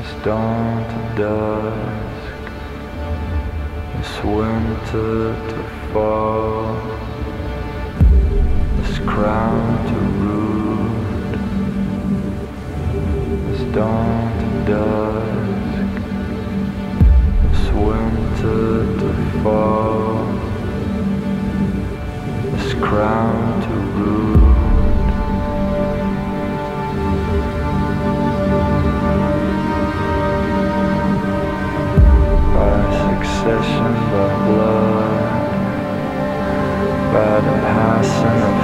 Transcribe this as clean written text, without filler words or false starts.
dawn to dusk, this winter to fall, this crown to root, this dawn to dusk, this winter to fall, this crown to root. Succession by blood, by the passing of